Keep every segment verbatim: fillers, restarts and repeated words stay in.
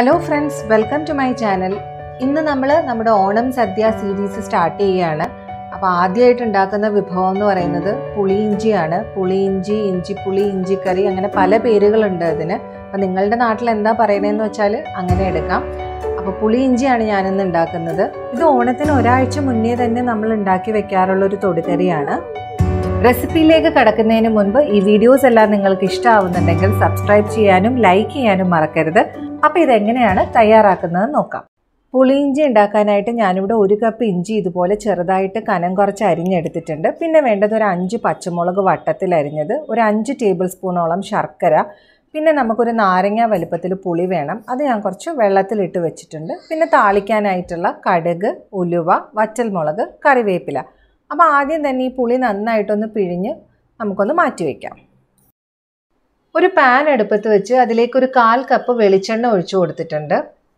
Hello friends, welcome to my channel. ഇന്ന് നമ്മൾ നമ്മുടെ ഓണം സദ്യ സീരീസ് സ്റ്റാർട്ട് ചെയ്യുകയാണ്. അപ്പോൾ ആദ്യമായിട്ട് ഉണ്ടാക്കുന്ന വിഭവം എന്ന് പറയുന്നത് പുളിയിഞ്ചിയാണ്. പുളിയിഞ്ചി, ഇഞ്ചിപ്പുളി, ഇഞ്ചിക്കറി അങ്ങനെ പല പേരുകളുണ്ട് അതിന്. അപ്പോൾ നിങ്ങളുടെ നാട്ടിൽ എന്താ പറയുന്നതെന്ന് വെച്ചാൽ അങ്ങനെ എടുക്കാം. അപ്പോൾ പുളിയിഞ്ചിയാണ് ഞാനിന്ന് ഉണ്ടാക്കുന്നത്. ഇത് ഓണത്തിന് ഒരാഴ്ച മുന്നേ തന്നെ നമ്മൾ ഉണ്ടാക്കി വെക്കാറുള്ള ഒരു തൊടുകറിയാണ്. റെസിപ്പിയിലേക്ക് കടക്കുന്നതിന് മുൻപ് ഈ വീഡിയോസ് എല്ലാം നിങ്ങൾക്ക് ഇഷ്ടമാവുന്നുണ്ടെങ്കിൽ സബ്സ്ക്രൈബ് ചെയ്യാനും ലൈക്ക് ചെയ്യാനും മറക്കരുത്. അപ്പോൾ ഇതെങ്ങനെയാണ് തയ്യാറാക്കുന്നത് നോക്കാം. പുളിയിഞ്ചി ഉണ്ടാക്കാനായിട്ട് ഞാനിവിടെ ഒരു കപ്പ് ഇഞ്ചി ഇതുപോലെ ചെറുതായിട്ട് കനം കുറച്ച് അരിഞ്ഞെടുത്തിട്ടുണ്ട്. പിന്നെ വേണ്ടത് ഒരു അഞ്ച് പച്ചമുളക് വട്ടത്തിൽ അരിഞ്ഞത്, ഒരു അഞ്ച് ടേബിൾ സ്പൂണോളം ശർക്കര, പിന്നെ നമുക്കൊരു നാരങ്ങ വലുപ്പത്തിൽ പുളി വേണം. അത് ഞാൻ കുറച്ച് വെള്ളത്തിലിട്ട് വെച്ചിട്ടുണ്ട്. പിന്നെ താളിക്കാനായിട്ടുള്ള കടുക്, ഉലുവ, വറ്റൽമുളക്, കറിവേപ്പില. അപ്പോൾ ആദ്യം തന്നെ ഈ പുളി നന്നായിട്ടൊന്ന് പിഴിഞ്ഞ് നമുക്കൊന്ന് മാറ്റി വയ്ക്കാം. ഒരു പാൻ അടുപ്പത്ത് വെച്ച് അതിലേക്കൊരു കാൽ കപ്പ് വെളിച്ചെണ്ണ ഒഴിച്ചു കൊടുത്തിട്ടുണ്ട്.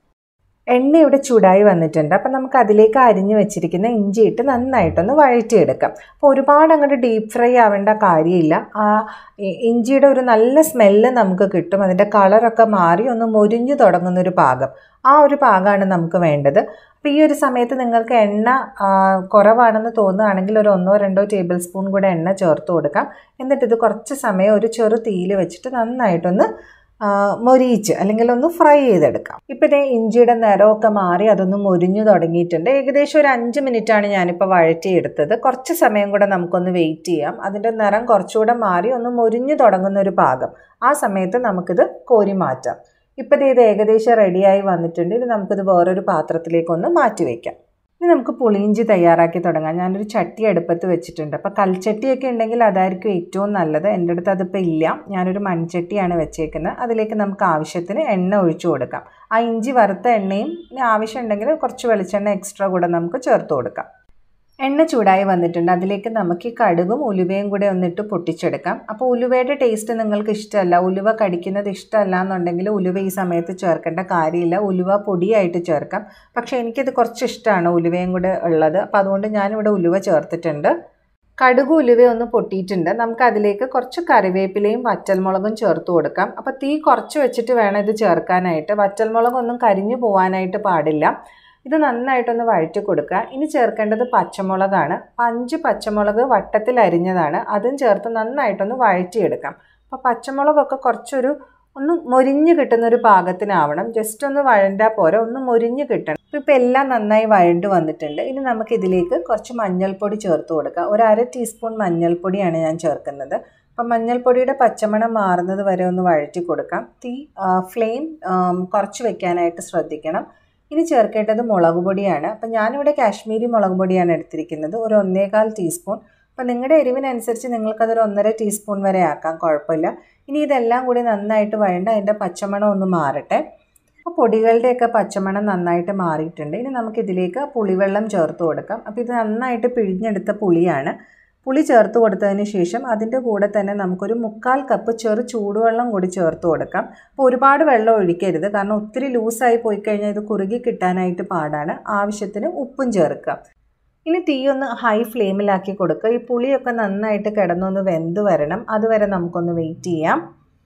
എണ്ണ ഇവിടെ ചൂടായി വന്നിട്ടുണ്ട്. അപ്പം നമുക്ക് അതിലേക്ക് അരിഞ്ഞു വെച്ചിരിക്കുന്ന ഇഞ്ചി ഇട്ട് നന്നായിട്ടൊന്ന് വഴറ്റിയെടുക്കാം. അപ്പോൾ ഒരുപാട് അങ്ങോട്ട് ഡീപ്പ് ഫ്രൈ ആവേണ്ട കാര്യമില്ല. ആ ഇഞ്ചിയുടെ ഒരു നല്ല സ്മെല്ല് നമുക്ക് കിട്ടും. അതിൻ്റെ കളറൊക്കെ മാറി ഒന്ന് മൊരിഞ്ഞു തുടങ്ങുന്നൊരു പാകം, ആ ഒരു പാകമാണ് നമുക്ക് വേണ്ടത്. അപ്പോൾ ഈ ഒരു സമയത്ത് നിങ്ങൾക്ക് എണ്ണ കുറവാണെന്ന് തോന്നുകയാണെങ്കിൽ ഒരു ഒന്നോ രണ്ടോ ടേബിൾ സ്പൂൺ കൂടെ എണ്ണ ചേർത്ത് കൊടുക്കാം. എന്നിട്ടിത് കുറച്ച് സമയം ഒരു ചെറു തീയിൽ വെച്ചിട്ട് നന്നായിട്ടൊന്ന് മൊരിയിച്ച് അല്ലെങ്കിൽ ഒന്ന് ഫ്രൈ ചെയ്തെടുക്കാം. ഇപ്പോൾ ഇതേ ഇഞ്ചിയുടെ നിറമൊക്കെ മാറി അതൊന്ന് മൊരിഞ്ഞു തുടങ്ങിയിട്ടുണ്ട്. ഏകദേശം ഒരു അഞ്ച് മിനിറ്റാണ് ഞാനിപ്പോൾ വഴറ്റിയെടുത്തത്. കുറച്ച് സമയം കൂടെ നമുക്കൊന്ന് വെയിറ്റ് ചെയ്യാം. അതിൻ്റെ നിറം കുറച്ചുകൂടെ മാറി ഒന്ന് മൊരിഞ്ഞു തുടങ്ങുന്ന ഒരു പാകം, ആ സമയത്ത് നമുക്കിത് കോരി മാറ്റാം. ഇപ്പോൾ ഇത് ഏകദേശം റെഡിയായി വന്നിട്ടുണ്ട്. ഇനി നമുക്കിത് വേറൊരു പാത്രത്തിലേക്കൊന്ന് മാറ്റി വയ്ക്കാം. ഇനി നമുക്ക് പുളിയിഞ്ചി തയ്യാറാക്കി തുടങ്ങാം. ഞാനൊരു ചട്ടി അടുപ്പത്ത് വെച്ചിട്ടുണ്ട്. അപ്പോൾ കൽച്ചട്ടിയൊക്കെ ഉണ്ടെങ്കിൽ അതായിരിക്കും ഏറ്റവും നല്ലത്. എൻ്റെ അടുത്ത് അതിപ്പോൾ ഇല്ല, ഞാനൊരു മൺചട്ടിയാണ് വെച്ചേക്കുന്നത്. അതിലേക്ക് നമുക്ക് ആവശ്യത്തിന് എണ്ണ ഒഴിച്ചു കൊടുക്കാം. ആ ഇഞ്ചി വറുത്ത എണ്ണയും ഇനി ആവശ്യമുണ്ടെങ്കിൽ കുറച്ച് വെളിച്ചെണ്ണ എക്സ്ട്രാ കൂടെ നമുക്ക് ചേർത്ത് കൊടുക്കാം. എണ്ണ ചൂടായി വന്നിട്ടുണ്ട്. അതിലേക്ക് നമുക്ക് ഈ കടുകും ഉലുവയും കൂടെ ഒന്നിട്ട് പൊട്ടിച്ചെടുക്കാം. അപ്പോൾ ഉലുവയുടെ ടേസ്റ്റ് നിങ്ങൾക്ക് ഇഷ്ടമല്ല, ഉലുവ കടിക്കുന്നത് ഇഷ്ടമല്ല എന്നുണ്ടെങ്കിൽ ഉലുവ ഈ സമയത്ത് ചേർക്കേണ്ട കാര്യമില്ല. ഉലുവ പൊടിയായിട്ട് ചേർക്കാം. പക്ഷേ എനിക്കത് കുറച്ച് ഇഷ്ടമാണ് ഉലുവയും കൂടെ ഉള്ളത്. അപ്പോൾ അതുകൊണ്ട് ഞാനിവിടെ ഉലുവ ചേർത്തിട്ടുണ്ട്. കടുക് ഉലുവ ഒന്ന് പൊട്ടിയിട്ടുണ്ട്. നമുക്ക് അതിലേക്ക് കുറച്ച് കറിവേപ്പിലയും വറ്റൽമുളകും ചേർത്ത് കൊടുക്കാം. അപ്പോൾ തീ കുറച്ച് വെച്ചിട്ട് വേണം ഇത് ചേർക്കാനായിട്ട്. വറ്റൽമുളകൊന്നും കരിഞ്ഞു പോകാനായിട്ട് പാടില്ല. ഇത് നന്നായിട്ടൊന്ന് വഴറ്റി കൊടുക്കുക. ഇനി ചേർക്കേണ്ടത് പച്ചമുളകാണ്. അഞ്ച് പച്ചമുളക് വട്ടത്തിൽ അരിഞ്ഞതാണ്, അതും ചേർത്ത് നന്നായിട്ടൊന്ന് വഴറ്റിയെടുക്കാം. അപ്പോൾ പച്ചമുളകൊക്കെ കുറച്ചൊരു ഒന്ന് മൊരിഞ്ഞ് കിട്ടുന്നൊരു പാകത്തിനാവണം. ജസ്റ്റ് ഒന്ന് വഴണ്ടാൽ പോരെ, ഒന്ന് മൊരിഞ്ഞ് കിട്ടണം. അപ്പോൾ ഇപ്പോൾ എല്ലാം നന്നായി വഴണ്ട് വന്നിട്ടുണ്ട്. ഇനി നമുക്കിതിലേക്ക് കുറച്ച് മഞ്ഞൾപ്പൊടി ചേർത്ത് കൊടുക്കാം. ഒരു അര ടീസ്പൂൺ മഞ്ഞൾപ്പൊടിയാണ് ഞാൻ ചേർക്കുന്നത്. അപ്പം മഞ്ഞൾപ്പൊടിയുടെ പച്ചമണം മാറുന്നത് വരെ ഒന്ന് വഴറ്റി കൊടുക്കാം. തീ ഫ്ലെയിം കുറച്ച് വെക്കാനായിട്ട് ശ്രദ്ധിക്കണം. ഇനി ചേർക്കേണ്ടത് മുളക് പൊടിയാണ്. അപ്പം ഞാനിവിടെ കാശ്മീരി മുളക് പൊടിയാണ് എടുത്തിരിക്കുന്നത്, ഒരു ഒന്നേകാൽ ടീസ്പൂൺ. അപ്പം നിങ്ങളുടെ എരിവിനനുസരിച്ച് നിങ്ങൾക്കതൊരു ഒന്നര ടീസ്പൂൺ വരെ ആക്കാം, കുഴപ്പമില്ല. ഇനി ഇതെല്ലാം കൂടി നന്നായിട്ട് വഴണ്ട് അതിൻ്റെ പച്ചമണം ഒന്ന് മാറട്ടെ. അപ്പോൾ പൊടികളുടെയൊക്കെ പച്ചമണം നന്നായിട്ട് മാറിയിട്ടുണ്ട്. ഇനി നമുക്കിതിലേക്ക് പുളിവെള്ളം ചേർത്ത് കൊടുക്കാം. അപ്പോൾ ഇത് നന്നായിട്ട് പിഴിഞ്ഞെടുത്ത പുളിയാണ്. പുളി ചേർത്ത് കൊടുത്തതിന് ശേഷം അതിൻ്റെ കൂടെ തന്നെ നമുക്കൊരു മുക്കാൽ കപ്പ് ചെറു ചൂടുവെള്ളം കൂടി ചേർത്ത് കൊടുക്കാം. അപ്പോൾ ഒരുപാട് വെള്ളം ഒഴിക്കരുത്, കാരണം ഒത്തിരി ലൂസായി പോയി കഴിഞ്ഞാൽ ഇത് കുറുകി കിട്ടാനായിട്ട് പാടാണ്. ആവശ്യത്തിന് ഉപ്പും ചേർക്കുക. ഇനി തീ ഒന്ന് ഹൈ ഫ്ലെയിമിലാക്കി കൊടുക്കുക. ഈ പുളിയൊക്കെ നന്നായിട്ട് കിടന്നൊന്ന് വെന്ത് വരണം, അതുവരെ നമുക്കൊന്ന് വെയിറ്റ് ചെയ്യാം.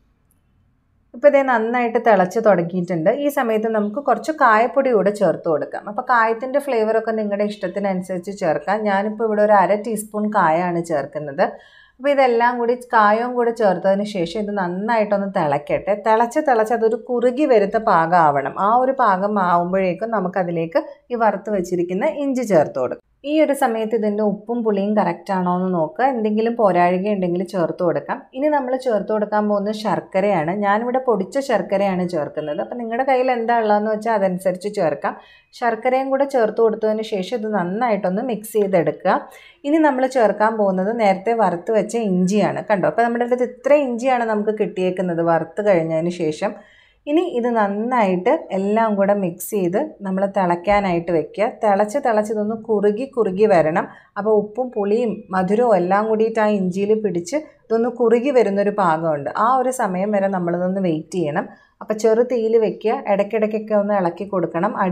ഇപ്പോൾ ഇതേ നന്നായിട്ട് തിളച്ച് തുടങ്ങിയിട്ടുണ്ട്. ഈ സമയത്ത് നമുക്ക് കുറച്ച് കായപ്പൊടി കൂടെ ചേർത്ത് കൊടുക്കാം. അപ്പോൾ കായത്തിൻ്റെ ഫ്ലേവറൊക്കെ നിങ്ങളുടെ ഇഷ്ടത്തിനനുസരിച്ച് ചേർക്കാം. ഞാനിപ്പോൾ ഇവിടെ ഒരു അര ടീസ്പൂൺ കായമാണ് ചേർക്കുന്നത്. അപ്പോൾ ഇതെല്ലാം കൂടി കായവും കൂടി ചേർത്തതിന് ശേഷം ഇത് നന്നായിട്ടൊന്ന് തിളക്കട്ടെ. തിളച്ച് തിളച്ച് അതൊരു കുറുകി വരുത്ത പാകം ആവണം. ആ ഒരു പാകം ആവുമ്പോഴേക്കും നമുക്കതിലേക്ക് ഈ വറുത്ത് വെച്ചിരിക്കുന്ന ഇഞ്ചി ചേർത്ത് കൊടുക്കാം. ഈ ഒരു സമയത്ത് ഇതിൻ്റെ ഉപ്പും പുളിയും കറക്റ്റ് ആണോ എന്ന് നോക്കുക. എന്തെങ്കിലും പോരാഴിക ഉണ്ടെങ്കിൽ ചേർത്ത് കൊടുക്കാം. ഇനി നമ്മൾ ചേർത്ത് കൊടുക്കാൻ പോകുന്നത് ശർക്കരയാണ്. ഞാനിവിടെ പൊടിച്ച ശർക്കരയാണ് ചേർക്കുന്നത്. അപ്പോൾ നിങ്ങളുടെ കയ്യിൽ എന്താ ഉള്ളതെന്ന് വെച്ചാൽ അതനുസരിച്ച് ചേർക്കാം. ശർക്കരയും കൂടെ ചേർത്ത് കൊടുത്തതിന് ശേഷം ഇത് നന്നായിട്ടൊന്ന് മിക്സ് ചെയ്തെടുക്കുക. ഇനി നമ്മൾ ചേർക്കാൻ പോകുന്നത് നേരത്തെ വറുത്ത് വെച്ച ഇഞ്ചിയാണ്. കണ്ടോ, അപ്പോൾ നമ്മുടെ അടുത്ത് ഇത്ര ഇഞ്ചിയാണ് നമുക്ക് കിട്ടിയേക്കുന്നത് വറുത്ത് കഴിഞ്ഞതിന് ശേഷം. ഇനി ഇത് നന്നായിട്ട് എല്ലാം കൂടെ മിക്സ് ചെയ്ത് നമ്മൾ തിളയ്ക്കാനായിട്ട് വെക്കുക. തിളച്ച് തിളച്ച് ഇതൊന്ന് കുറുകി കുറുകി വരണം. അപ്പോൾ ഉപ്പും പുളിയും മധുരവും എല്ലാം കൂടിയിട്ട് ആ ഇഞ്ചിയിൽ പിടിച്ച് ഇതൊന്ന് കുറുകി വരുന്നൊരു പാകമുണ്ട്. ആ ഒരു സമയം വരെ നമ്മളിതൊന്ന് വെയിറ്റ് ചെയ്യണം. അപ്പോൾ ചെറു തീയിൽ വെക്കുക. ഇടയ്ക്കിടയ്ക്കൊക്കെ ഒന്ന് ഇളക്കി കൊടുക്കണം, അടിയിൽ പിടിക്കാണ്ടൊക്കെ നോക്കണം. കുറച്ച് സമയം നമുക്കിതൊന്ന് വെയിറ്റ് ചെയ്യാം. അതിനുശേഷം ഞാൻ കാണിച്ചു തരാം.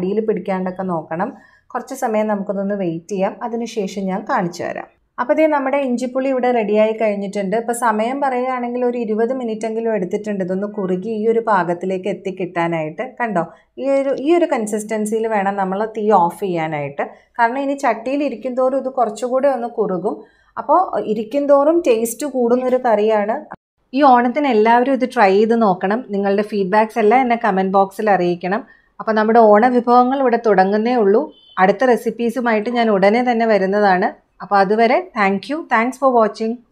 അപ്പോൾ ഇതേ നമ്മുടെ ഇഞ്ചിപ്പുളി ഇവിടെ റെഡിയായി കഴിഞ്ഞിട്ടുണ്ട്. ഇപ്പോൾ സമയം പറയുകയാണെങ്കിൽ ഒരു ഇരുപത് മിനിറ്റെങ്കിലും എടുത്തിട്ടുണ്ട് ഇതൊന്ന് കുറുകി ഈ ഒരു പാകത്തിലേക്ക് എത്തിക്കിട്ടാനായിട്ട്. കണ്ടോ, ഈ ഒരു ഈ ഒരു കൺസിസ്റ്റൻസിയിൽ വേണം നമ്മൾ തീ ഓഫ് ചെയ്യാനായിട്ട്. കാരണം ഇനി ചട്ടിയിൽ ഇരിക്കും തോറും ഇത് കുറച്ചുകൂടെ ഒന്ന് കുറുകും. അപ്പോൾ ഇരിക്കും തോറും ടേസ്റ്റ് കൂടുന്നൊരു കറിയാണ്. ഈ ഓണത്തിന് എല്ലാവരും ഇത് ട്രൈ ചെയ്ത് നോക്കണം. നിങ്ങളുടെ ഫീഡ്ബാക്സ് എല്ലാം എന്നെ കമൻറ്റ് ബോക്സിൽ അറിയിക്കണം. അപ്പോൾ നമ്മുടെ ഓണ വിഭവങ്ങൾ ഇവിടെ തുടങ്ങുന്നേ ഉള്ളൂ. അടുത്ത റെസിപ്പീസുമായിട്ട് ഞാൻ ഉടനെ തന്നെ വരുന്നതാണ്. അപ്പോൾ അതുവരെ thank you. Thanks for watching.